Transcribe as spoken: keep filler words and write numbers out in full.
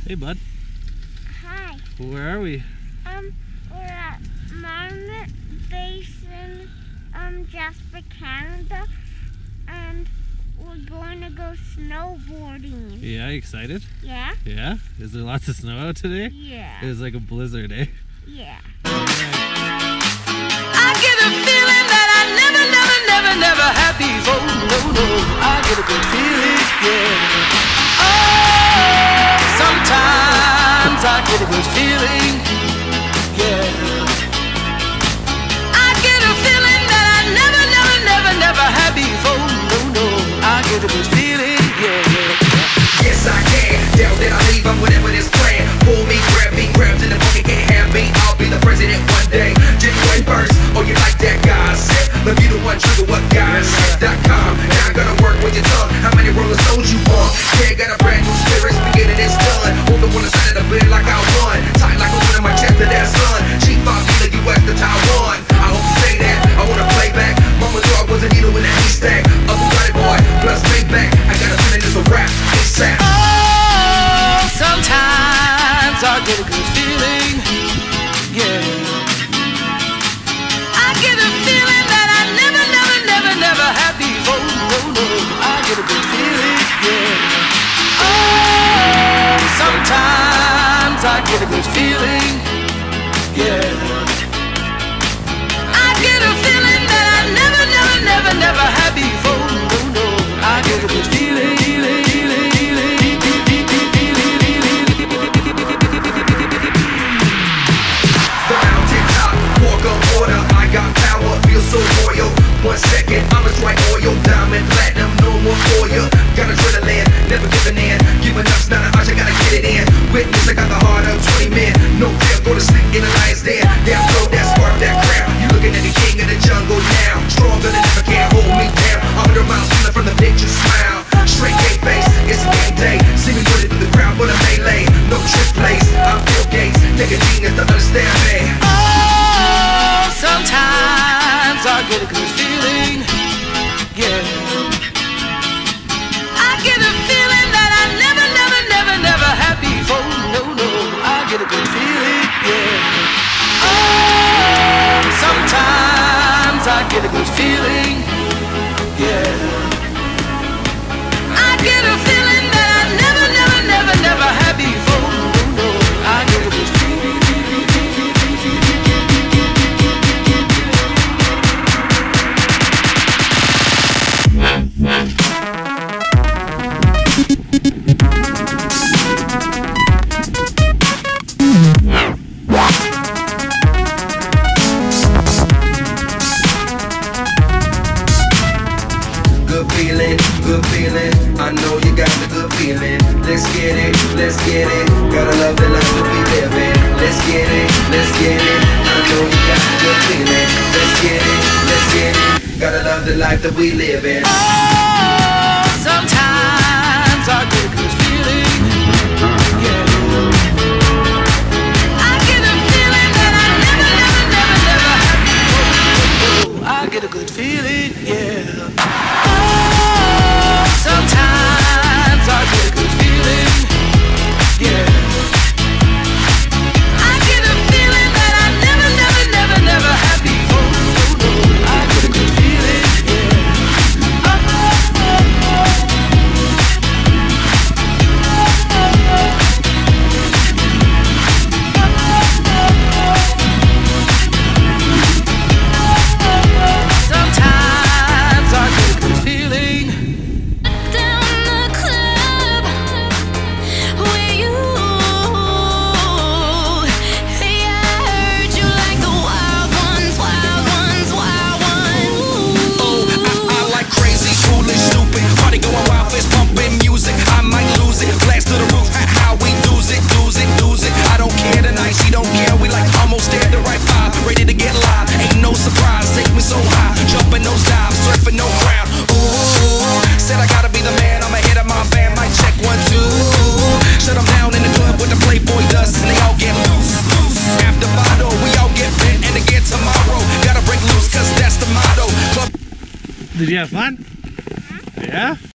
Hey, bud. Hi. Where are we? Um, we're at Marmot Basin, um, Jasper, Canada, and we're going to go snowboarding. Yeah, you excited? Yeah? Yeah? Is there lots of snow out today? Yeah. It was like a blizzard, eh? Yeah. I get a feeling that I never, never, never, never had before. No, no, I get a good feeling, yeah. Oh, sometimes I get a good feeling, yeah. I get a feeling that I never, never, never, never had before. No, no, I get a good feeling, yeah. Yes, I can. Down that I leave, I'm whatever this plan. Pull me, grab me, grabs in the pocket, can't have me. I'll be the president one day. January first, oh, you like that guy? Sick. Let me the one trigger what guys dot com. Now I gotta work with your tongue. How many roller stones you want? Yeah, got a brand new spirit, beginning it's done. Woke up on the side of the bed like I won. Tight like a one in my chest to that sun. Cheap Bob dealer, you west to Taiwan. I hope you say that. I wanna play back. Mama knew I was a needle in a haystack. A Bugatti boy, plus payback. I got a feeling it's a rap. ASAP. Oh, sometimes I get a good feeling, yeah. I get a feeling that I never, never, never, never had before. No, no, I get a good feeling, yeah. Oh, sometimes I get a good feeling, yeah. I get a feeling that I never, never, never, never had before. No, no, I get a good feeling. So royal, one second, I'm a strike oil, diamond, platinum, no more oil. Got adrenaline, never giving in. Giving up's not an option, I gotta get it in. Witness, I got the heart of twenty men. No fear, go to sleep in the lion's den. Damn flow, that spark, that crowd. You looking at the king of the jungle now. Stronger than ever, can't hold me down. A hundred miles feeling from the picture, smile. Straight gate face, it's a game day. See me put it through the crowd for the melee. No trick plays, I'm Bill Gates. Take a genius to understand me. Oh, sometimes I get a good feeling, yeah. I get a feeling that I never, never, never, never had before. No, no, I get a good feeling, yeah. Oh, sometimes I get a good feeling, yeah. I get a feeling that I never, never, never, never had before. No, no, I get a good feeling. Good feeling, good feeling. I know you got the good feeling. Let's get it, let's get it. Gotta love the life that we live in. Let's get it, let's get it. I know you got the good feeling. Let's get it, let's get it. Gotta love the life that we live in. Oh, sometimes I get a good feeling, yeah. I get a feeling that I never, never, never, never had before. I get a good feeling, yeah. Oh, sometimes I get a good feeling, yeah. I get a feeling that I never, never, never, never had before. No, no, I get a good feeling, yeah. Oh, oh, oh, oh. Sometimes I get a good feeling. Down the club where you, hey, I heard you like the wild ones, wild ones, wild ones. Oh, I, I like crazy, foolish, stupid. Party going wild, fist pumping music. I might lose it, blast to the roof. How we lose it, lose it, lose it. I don't care tonight, she don't care. We like almost there, the right vibe, ready to get live. Ain't no surprise, take me so high, jumping those dives, surfing no ground. Ooh, said I gotta be the man. I'm ahead of my band. Mic check one two. Shut 'em down in the club with the Playboy dust, and they all get loose. After bottle, we all get bent, and again tomorrow. Gotta break loose, cause that's the motto. Club. Did you have fun? Yeah?